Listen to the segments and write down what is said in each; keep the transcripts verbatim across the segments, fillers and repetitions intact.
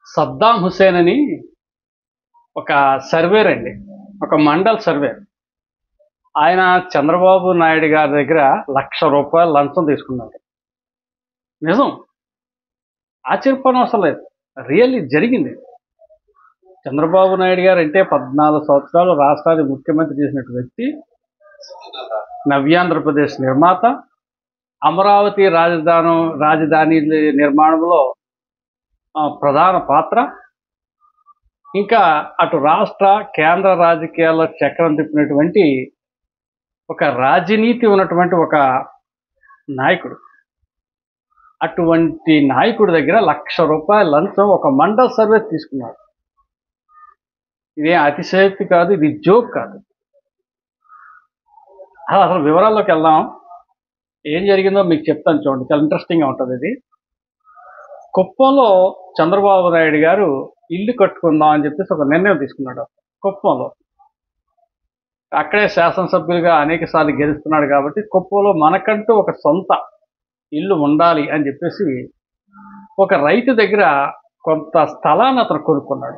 సద్దాం హుసేన్ అని ఒక సర్వేర్ అండి. ఒక మండల్ సర్వేర్. ఆయన చంద్రబాబు నాయుడు గారి దగ్గర లక్ష రూపాయలు లంచం తీసుకున్నాడు. నిజం. ఆశ్చర్యపోనవసరం లేదు. రియల్లీ జరిగింది. చంద్రబాబు నాయుడు గారు అంటే పద్నాలుగు సంవత్సరాలు రాష్ట్రానికి ముఖ్యమంత్రి చేసినటువంటి వ్యక్తి, నవ్యాంధ్రప్రదేశ్ నిర్మాత, అమరావతి రాజధాని రాజధాని నిర్మాణంలో ఆ, ప్రధాన పాత్ర, ఇంకా అటు రాష్ట్ర కేంద్ర రాజకీయాల్లో చక్రం తిప్పినటువంటి ఒక రాజనీతి ఉన్నటువంటి ఒక నాయకుడు. అటువంటి నాయకుడి దగ్గర లక్ష రూపాయల లంచం ఒక మండల్ సర్వే తీసుకున్నాడు. ఇదే అతిశయోక్తి కాదు, ఇది జోక్ కాదు. అసలు అసలు వివరాల్లోకి వెళ్దాం. ఏం జరిగిందో మీకు చెప్తాను, చూడండి. చాలా ఇంట్రెస్టింగ్గా ఉంటుంది ఇది. కుప్పంలో చంద్రబాబు నాయుడు గారు ఇల్లు కట్టుకుందాం అని చెప్పేసి ఒక నిర్ణయం తీసుకున్నాడు. కుప్పంలో అక్కడే శాసనసభ్యులుగా అనేక సార్లు గెలుస్తున్నాడు కాబట్టి కుప్పంలో మనకంటూ ఒక సొంత ఇల్లు ఉండాలి అని చెప్పేసి ఒక రైతు దగ్గర కొంత స్థలాన్ని అతను కొనుక్కున్నాడు.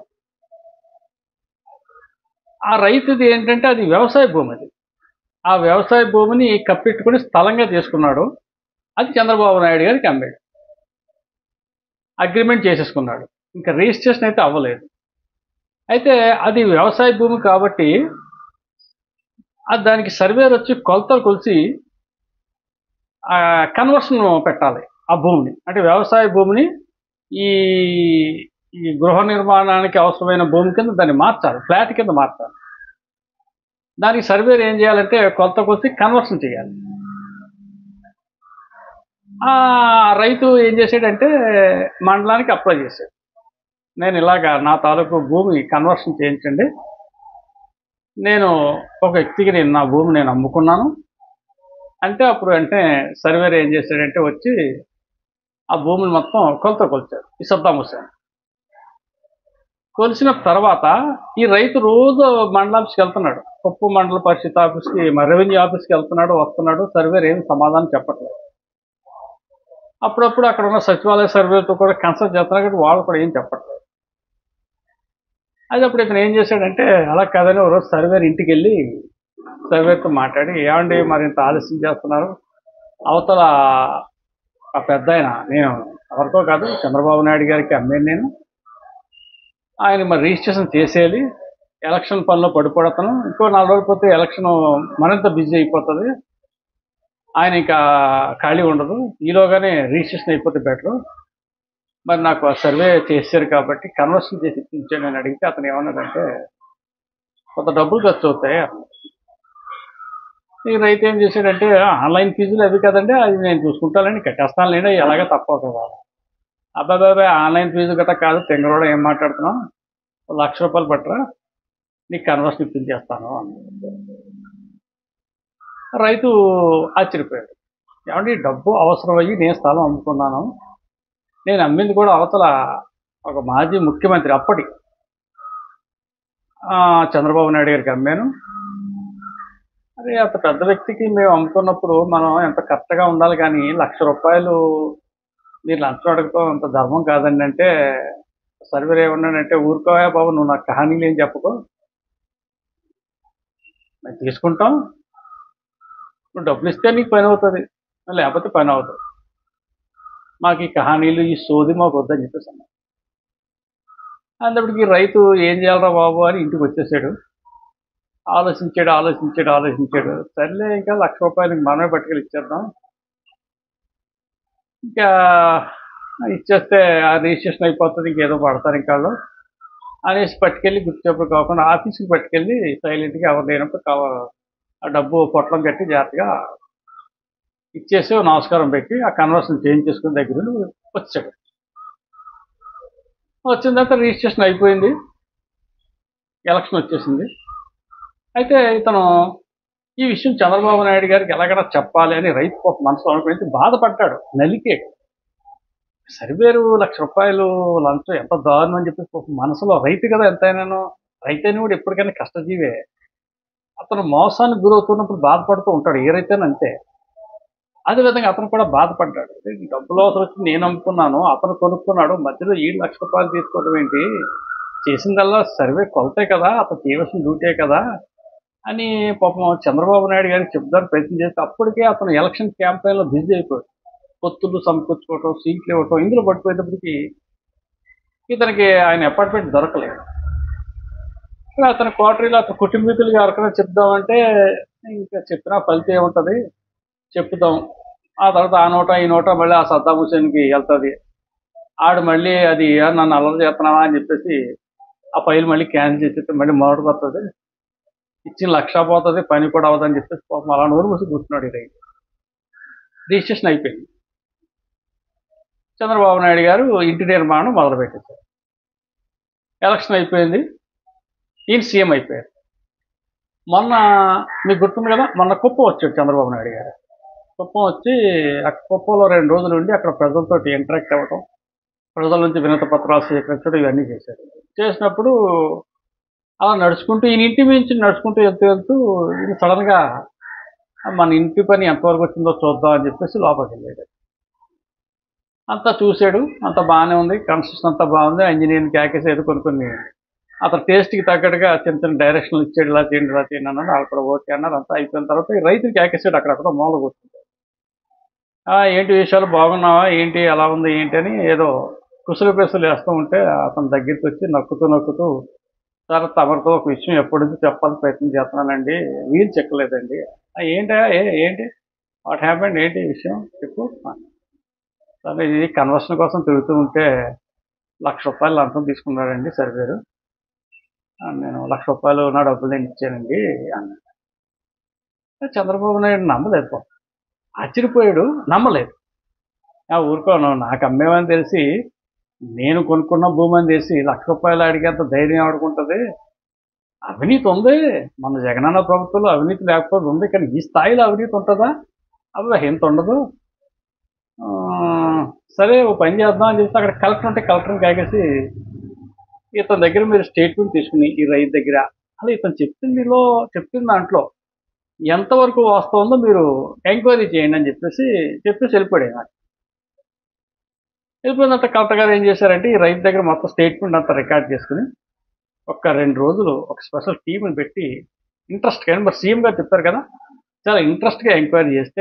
ఆ రైతుది ఏంటంటే అది వ్యవసాయ భూమి. అది ఆ వ్యవసాయ భూమిని కప్పెట్టుకుని స్థలంగా చేసుకున్నాడు. అది చంద్రబాబు నాయుడు గారికి అమ్మాడు. అగ్రిమెంట్ చేసేసుకున్నాడు. ఇంకా రిజిస్ట్రేషన్ అయితే అవ్వలేదు. అయితే అది వ్యవసాయ భూమి కాబట్టి అది దానికి సర్వేర్ వచ్చి కొలతలు కొలిసి కన్వర్షన్ పెట్టాలి ఆ భూమిని. అంటే వ్యవసాయ భూమిని ఈ ఈ గృహ నిర్మాణానికి అవసరమైన భూమి కింద దాన్ని మార్చాలి, ఫ్లాట్ కింద మార్చాలి. దానికి సర్వేర్ ఏం చేయాలంటే కొలత కొలిసి కన్వర్షన్ చేయాలి. ఆ రైతు ఏం చేసాడంటే మండలానికి అప్లై చేశాడు. నేను ఇలాగా నా తాలూకు భూమి కన్వర్షన్ చేయించండి, నేను ఒక వ్యక్తికి నేను నా భూమి నేను అమ్ముకున్నాను అంటే అప్పుడు వెంటనే సర్వేర్ ఏం చేశాడంటే వచ్చి ఆ భూమిని మొత్తం కొలత కొలిచాడు ఈ సద్దాం హుసేన్. కొలిసిన తర్వాత ఈ రైతు రోజు మండల ఆఫీస్కి వెళ్తున్నాడు. కుప్పం మండల పరిషత్ ఆఫీస్కి, రెవెన్యూ ఆఫీస్కి వెళ్తున్నాడు, వస్తున్నాడు. సర్వేర్ ఏమి సమాధానం చెప్పట్లేదు. అప్పుడప్పుడు అక్కడ ఉన్న సచివాలయ సర్వేతో కూడా కన్సల్ట్ చేస్తున్నారు కాబట్టి వాళ్ళు కూడా ఏం చెప్పట్లేదు. అది అప్పుడు ఇతను ఏం చేశాడంటే అలా కాదని ఒక రోజు సర్వేర్ ఇంటికి వెళ్ళి సర్వేర్తో మాట్లాడి, ఏమండి మరి ఇంత ఆలస్యం చేస్తున్నారు, అవతల ఆ పెద్ద ఆయన, నేను ఎవరికో కాదు చంద్రబాబు నాయుడు గారికి అమ్మాను, నేను ఆయన మరి రిజిస్ట్రేషన్ చేసేయాలి, ఎలక్షన్ పనిలో పడిపోతాను, ఇంకో నాలుగు రోజులు పోతే ఎలక్షన్ మరింత బిజీ అయిపోతుంది, ఆయన ఇంకా ఖాళీ ఉండదు, ఈలోగానే రిజిస్ట్రేషన్ అయిపోతే బెటరు, మరి నాకు ఆ సర్వే చేశారు కాబట్టి కన్వర్షన్ చేసి ఇచ్చాను నేను అడిగితే అతను ఏమన్నాడంటే కొంత డబ్బులు ఖర్చు అవుతాయి. ఈ రైతు ఏం చేశాడంటే ఆన్లైన్ ఫీజులు అవి కదండి, అది నేను చూసుకుంటానండి, కట్టేస్తాను లేండి, ఎలాగ తప్పవు కదా. అబ్బాబాబాయ్ ఆన్లైన్ ఫీజు గట్రా కాదు, తెంగరోడ ఏం మాట్లాడుతున్నావు, లక్ష రూపాయలు పట్టరా నీకు కన్వర్షన్ ఇప్పించేస్తాను అని. రైతు ఆశ్చర్యపోయాడు. ఏమంటే డబ్బు అవసరం అయ్యి నేను స్థలం అమ్ముకున్నాను, నేను అమ్మింది కూడా అవతల ఒక మాజీ ముఖ్యమంత్రి అప్పటి చంద్రబాబు నాయుడు గారికి అమ్మాను. అదే అంత పెద్ద వ్యక్తికి మేము అమ్ముకున్నప్పుడు మనం ఎంత కరెక్ట్గా ఉండాలి, కానీ లక్ష రూపాయలు మీరు లంచం అడగటం అంత ధర్మం కాదండి అంటే సర్వేర్ ఏమన్నాడంటే, ఊరుకోయా బాబు, నువ్వు నాకు కహానీలు ఏం చెప్పకు, మేము తీసుకుంటాం, నువ్వు డబ్బులు ఇస్తే నీకు పని అవుతుంది, లేకపోతే పని అవుతుంది, మాకు ఈ కహానీలు ఈ సోది మాకు వద్దని చెప్పేసి అన్నాడు. అందుప్పటికి రైతు ఏం చేయాలరా బాబు అని ఇంటికి వచ్చేసాడు. ఆలోచించాడు ఆలోచించాడు ఆలోచించాడు సర్లే ఇంకా లక్ష రూపాయలకి మనమే పట్టుకెళ్ళి ఇచ్చేద్దాం, ఇంకా ఇచ్చేస్తే ఆ రిజిస్ట్రేషన్ అయిపోతుంది, ఇంకేదో పడతారు ఇంకా వాళ్ళు అనేసి పట్టుకెళ్ళి గుర్తుచెప్పుడు కాకుండా ఆఫీస్కి పట్టుకెళ్ళి సైలెంట్గా ఎవరు లేనప్పుడు కావ ఆ డబ్బు పొట్లం కట్టి జాగ్రత్తగా ఇచ్చేసి నమస్కారం పెట్టి ఆ కన్వర్షన్ చేంజ్ చేసుకుని దగ్గర వచ్చాడు. వచ్చిన తర్వాత రిజిస్ట్రేషన్ అయిపోయింది, ఎలక్షన్ వచ్చేసింది. అయితే ఇతను ఈ విషయం చంద్రబాబు నాయుడు గారికి ఎలాగైనా చెప్పాలి అని రైతు ఒక మనసులో అనుకుని బాధపడ్డాడు, నలికాడు. సర్వేరు లక్ష రూపాయలు లంచం ఎంత దారుణం అని చెప్పేసి ఒక మనసులో, రైతు కదా ఎంతైనాను, రైతైనా కూడా ఎప్పటికైనా కష్టజీవే, అతను మోసానికి గురవుతున్నప్పుడు బాధపడుతూ ఉంటాడు, ఏ రైతైనా అంతే. అదేవిధంగా అతను కూడా బాధపడ్డాడు. "అరే, ఈ డబ్బులు అవసరం వచ్చి నేను అమ్ముకున్నాను, అతను కొనుక్కున్నాడు, మధ్యలో ఈ లక్ష రూపాయలు తీసుకోవడం ఏంటి? చేసిందల్లా సర్వే కొలతే కదా, అతను చేయవలసిన డ్యూటీ కదా" అని పాపం చంద్రబాబు నాయుడు గారికి చెప్తారు ప్రయత్నం చేస్తే అప్పటికే అతను ఎలక్షన్ క్యాంపెయిన్లో బిజీ అయిపోయాడు. పొత్తులు సమకూర్చుకోవటం, సీట్లు ఇవ్వటం, ఇందులో పడిపోయేటప్పటికి ఇతనికి ఆయన అపార్ట్మెంట్ దొరకలేదు. ఇలా అతని క్వార్టరీలో అతని కుటుంబీకులకి ఎవరికైనా చెప్దామంటే ఇంకా చెప్పినా ఫలితం ఏముంటుంది, చెప్పుదాం. ఆ తర్వాత ఆ నోట ఈ నోట మళ్ళీ ఆ సద్దాం హుసేన్కి వెళ్తుంది. ఆడు మళ్ళీ అది "ఏ, నన్ను అల్లరి చేస్తున్నావా" అని చెప్పేసి ఆ ఫైల్ మళ్ళీ క్యాన్సిల్ చేసేస్తే మళ్ళీ మొదటికి వస్తుంది, ఇచ్చిన లక్ష పోతుంది, పని కూడా అవ్వదని చెప్పేసి పాపం అలా నోరు మూసి కూర్చున్నాడు. ఇది రిజిస్ట్రేషన్ అయిపోయింది. చంద్రబాబు నాయుడు గారు ఇంటి నిర్మాణం మొదలుపెట్టేశారు. ఎలక్షన్ అయిపోయింది, ఈయన సీఎం అయిపోయారు. మొన్న మీకు గుర్తుంది కదా, మొన్న కుప్పం వచ్చాడు చంద్రబాబు నాయుడు గారు. కుప్పం వచ్చి ఆ కుప్పంలో రెండు రోజులు ఉండి అక్కడ ప్రజలతో ఇంటరాక్ట్ అవ్వటం, ప్రజల నుంచి వినతి పత్రాలు స్వీకరించడం, ఇవన్నీ చేశారు. చేసినప్పుడు అలా నడుచుకుంటూ ఈయన ఇంటి నుంచి నడుచుకుంటూ వెళ్తూ వెళ్తూ ఈయన సడన్గా మన ఇంటి పని ఎంతవరకు వచ్చిందో చూద్దాం అని చెప్పేసి లోపలికి వెళ్ళాడు. అంతా చూశాడు, అంతా బాగానే ఉంది, కన్స్ట్రక్షన్ అంతా బాగుంది, ఇంజనీరింగ్ ప్యాకేజ్ ఏదో కొన్ని కొన్ని అతను టేస్ట్కి తగ్గట్టుగా చిన్న చిన్న డైరెక్షన్లు ఇచ్చాడు, ఇలా చేయండి ఇలా చేయండి అన్నాడు. వాళ్ళు కూడా ఓకే అన్నారు. అంతా అయిపోయిన తర్వాత ఈ రైతుకి ప్యాకేజ్ అక్కడక్కడ మూల కూర్చుంటాడు. ఏంటి విషయాలు, బాగున్నావా ఏంటి, ఎలా ఉంది ఏంటి అని ఏదో కుసలు పెసులు వేస్తూ ఉంటే అతను దగ్గరికి వచ్చి నక్కుతూ నక్కుతూ "సార్, తమరితో ఒక విషయం ఎప్పటి నుంచి చెప్పాలని ప్రయత్నం చేస్తున్నానండి, వీలు చెక్కలేదండి." ఏంటా ఏ ఏంటి వాట్ హ్యాపెండ్, ఏంటి విషయం చెప్పు. సరే, ఇది కన్వర్షన్ కోసం తిరుగుతూ ఉంటే లక్ష రూపాయలు లంచం తీసుకున్నాడండి సర్వేరు, నేను లక్ష రూపాయలు నా డబ్బులు నేను ఇచ్చానండి అన్నాడు. చంద్రబాబు నాయుడు నమ్మలేదు, పాపం ఆశ్చర్యపోయాడు, నమ్మలేదు. ఊరుకోను, నాకు అమ్మేమని తెలిసి, నేను కొనుక్కున్న భూమి అని తెలిసి లక్ష రూపాయలు అడిగేంత ధైర్యం ఆడుకుంటుంది. అవినీతి ఉంది, మన జగనన్న ప్రభుత్వంలో అవినీతి లేకపోతే ఉంది, కానీ ఈ స్థాయిలో అవినీతి ఉంటుందా? అవి ఎంత ఉండదు. సరే, ఓ పని చేద్దాం అని చెప్పి అక్కడ కలెక్టర్ ఉంటే కలెక్టర్ని కాకేసి ఇతని దగ్గర మీరు స్టేట్మెంట్ తీసుకుని ఈ రైతు దగ్గర అలా ఇతను చెప్పిందిలో చెప్పిన దాంట్లో ఎంతవరకు వాస్తవందో మీరు ఎంక్వైరీ చేయండి అని చెప్పేసి చెప్పేసి వెళ్ళిపోయాడు. నాకు వెళ్ళిపోయినంత కలెక్టర్ గారు ఏం చేశారంటే ఈ రైతు దగ్గర మొత్తం స్టేట్మెంట్ అంతా రికార్డ్ చేసుకుని ఒక రెండు రోజులు ఒక స్పెషల్ టీంని పెట్టి ఇంట్రెస్ట్గా, మరి సీఎం గారు చెప్పారు కదా, చాలా ఇంట్రెస్ట్గా ఎంక్వైరీ చేస్తే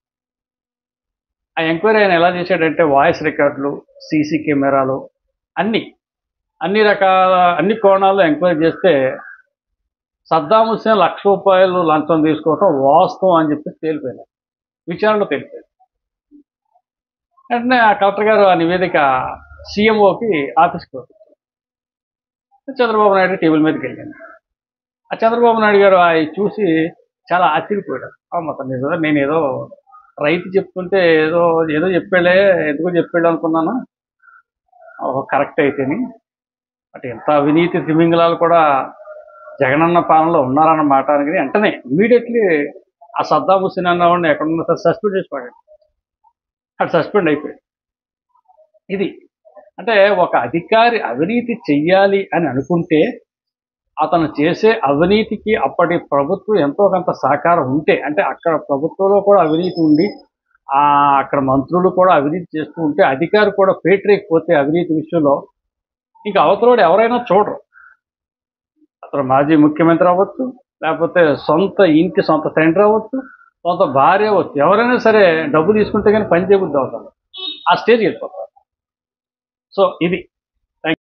ఆ ఎంక్వైరీ ఆయన ఎలా చేశాడంటే వాయిస్ రికార్డులు, సీసీ కెమెరాలు, అన్నీ అన్ని రకాల అన్ని కోణాల్లో ఎంక్వైరీ చేస్తే సద్దాం హుస్సేన్ లక్ష రూపాయలు లంచం తీసుకోవటం వాస్తవం అని చెప్పి తేలిపోయింది, విచారణలో తేలిపోయింది. వెంటనే ఆ కలెక్టర్ గారు ఆ నివేదిక సీఎంఓకి ఆఫీస్కి వచ్చారు. చంద్రబాబు నాయుడు టేబుల్ మీదకి వెళ్ళాను. ఆ చంద్రబాబు నాయుడు గారు అవి చూసి చాలా ఆశ్చర్యపోయాడు. మొత్తం నిజంగా నేను ఏదో రైతు చెప్తుంటే ఏదో ఏదో చెప్పాడే, ఎందుకో చెప్పాడు అనుకున్నాను, కరెక్ట్ అయితేని. అటు ఎంత అవినీతి తిమింగలాలు కూడా జగనన్న పాలనలో ఉన్నారన్నమాట అని వెంటనే ఇమీడియట్లీ ఆ సద్దాం హుస్సేన్ అన్నవాడిని ఎక్కడున్నా సార్ సస్పెండ్ చేసి పడాడు. అటు సస్పెండ్ అయిపోయాడు. ఇది అంటే ఒక అధికారి అవినీతి చెయ్యాలి అని అనుకుంటే అతను చేసే అవినీతికి అప్పటి ప్రభుత్వం ఎంతో కొంత సహకారం ఉంటే, అంటే అక్కడ ప్రభుత్వంలో కూడా అవినీతి ఉండి అక్కడ మంత్రులు కూడా అవినీతి చేస్తూ ఉంటే అధికారి కూడా పేటరేకపోతే అవినీతి విషయంలో ఇంకా అవతలోడు ఎవరైనా చూడరు. అతను మాజీ ముఖ్యమంత్రి అవ్వచ్చు, లేకపోతే సొంత ఇంటి సొంత తండ్రి అవ్వచ్చు, సొంత భార్య అవ్వచ్చు, ఎవరైనా సరే డబ్బు తీసుకుంటే కానీ పని చేయబుద్ధి అవుతారు, ఆ స్టేజ్కి వెళ్ళిపోతారు. సో ఇది